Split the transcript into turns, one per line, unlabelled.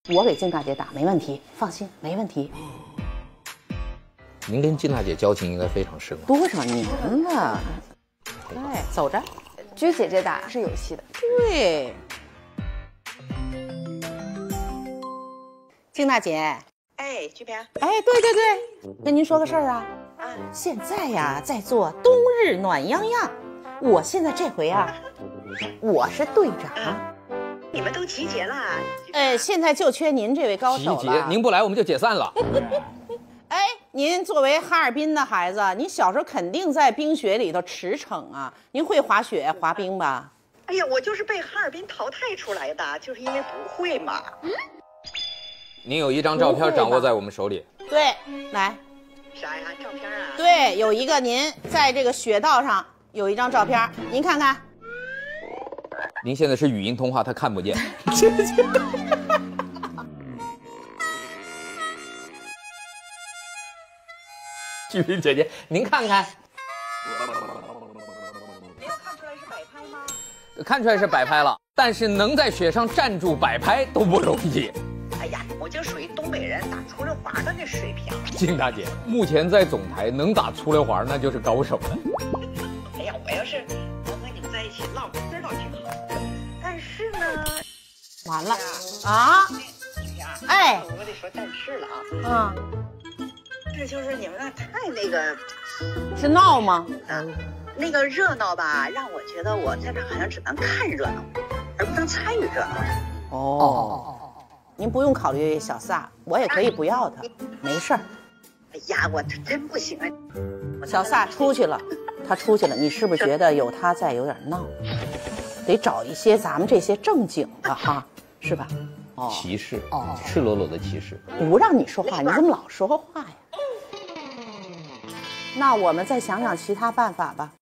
我给静大姐打没问题，放心，没问题。
您跟金大姐交情应该非常深了，
多少年了？哎，走着。
鞠姐姐打是有戏的。
对，静大姐。
哎，鞠萍。
哎，对，跟您说个事儿啊。现在呀，在做冬日暖洋洋。我现在这回啊，我是队长。
你们都集结了？
现在就缺您这位高手了。
集结，您不来我们就解散了。
哎，您作为哈尔滨的孩子，您小时候肯定在冰雪里头驰骋啊。您会滑雪、滑冰吧？
哎呀，我就是被哈尔滨淘汰出来的，就是因为不会嘛。
您有一张照片掌握在我们手里。
对，来。
啥呀？照片啊？
对，有一个您在这个雪道上有一张照片，您看看。
您现在是语音通话，他看不见。鞠萍姐姐，您看看，
没有看出来是摆拍吗？
看出来是摆拍了，但是能在雪上站住摆拍都不容易。
哎呀，我就属于东北人打出溜滑的那水平。
静大姐，目前在总台能打粗溜滑那就是高手了。
哎呀，我要是能和你们在一起唠嗑倒挺好，但是呢，
完了啊！哎，
我得说但是了啊。这就是你们那太那个，
是闹吗？
那个热闹吧，让我觉得我在这好像只能看热闹，而不能参与热闹。
哦，您不用考虑小撒，我也可以不要他，没事儿。
哎呀，我真不行啊！
小撒出去了，他出去了，你是不是觉得有他在有点闹？得找一些咱们这些正经的哈，是吧？
歧视，赤裸裸的歧视。
不让你说话，你怎么老说话呀？那我们再想想其他办法吧。